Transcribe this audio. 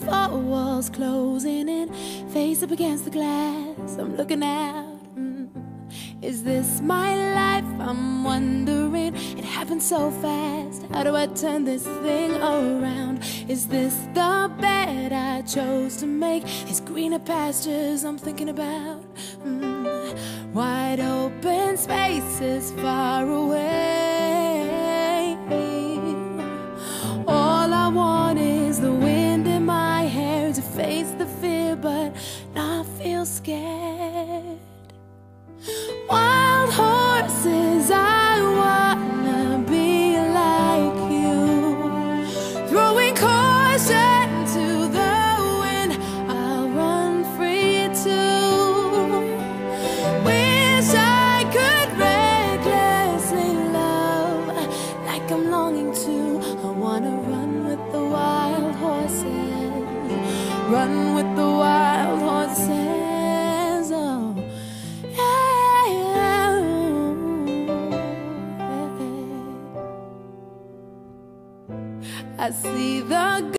four walls closing in, face up against the glass, I'm looking out. Is this my life? I'm wondering. It happened so fast. How do I turn this thing around? Is this the bed I chose to make? These greener pastures I'm thinking about. Wide open spaces far away. All I want is the wind in my hair to face the fear, but not feel scared. Wild horses, I wanna be like you, throwing caution to the wind, I'll run free too. Wish I could recklessly love like I'm longing to. I wanna run with the wild horses, run with the wild horses, oh yeah. I see the